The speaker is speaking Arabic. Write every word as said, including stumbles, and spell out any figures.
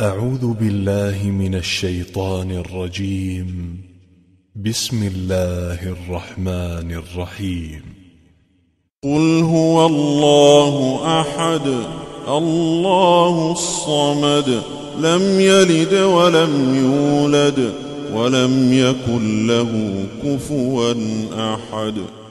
أعوذ بالله من الشيطان الرجيم. بسم الله الرحمن الرحيم. قل هو الله أحد الله الصمد لم يلد ولم يولد ولم يكن له كفوا أحد.